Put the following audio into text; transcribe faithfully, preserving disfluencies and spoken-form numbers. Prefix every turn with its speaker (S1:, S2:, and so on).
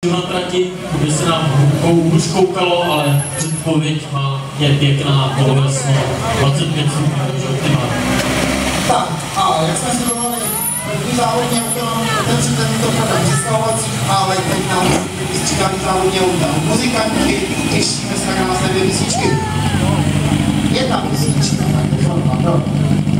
S1: na trati, kde se nám už koukalo, ale předpověď má, je pěkná, bylo jasno, dvacet pět sekund, takže optimálně.
S2: Tak, a jak jsme si dovolili, první závodně udělám otevřít tento program představovacích, ale teď nám vystřídaný závodně udělám muzikantky, těšíme se na krásné dvě písničky. Jedna písnička, tak to